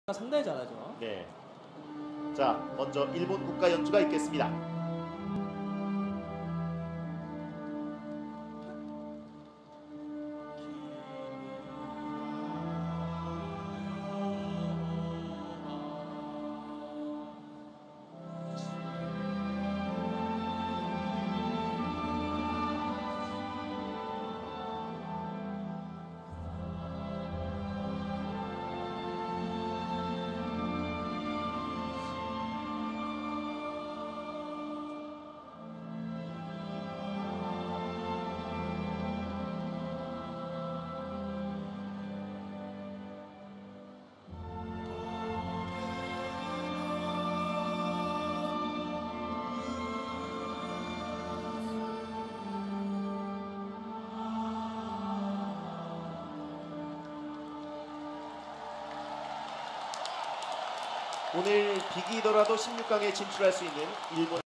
상당히 잘하죠. 네. 자, 먼저 일본 국가 연주가 있겠습니다. 오늘 비기더라도 16강에 진출할 수 있는 일본